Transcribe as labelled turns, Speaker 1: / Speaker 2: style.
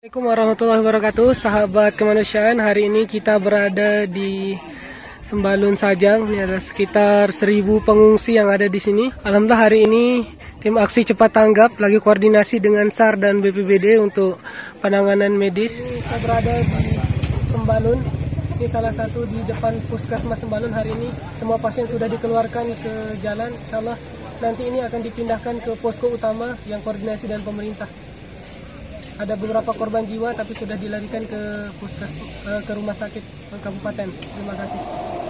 Speaker 1: Assalamualaikum warahmatullahi wabarakatuh, sahabat kemanusiaan. Hari ini kita berada di Sembalun Sajang. Ini ada sekitar 1000 pengungsi yang ada di sini. Alhamdulillah hari ini tim aksi cepat tanggap lagi koordinasi dengan SAR dan BPBD untuk penanganan medis. Ini saya berada di Sembalun. Ini salah satu di depan Puskesmas Sembalun. Hari ini semua pasien sudah dikeluarkan ke jalan. Insyaallah nanti ini akan dipindahkan ke posko utama yang koordinasi dengan pemerintah. Ada beberapa korban jiwa tapi sudah dilarikan ke rumah sakit kabupaten. Terima kasih.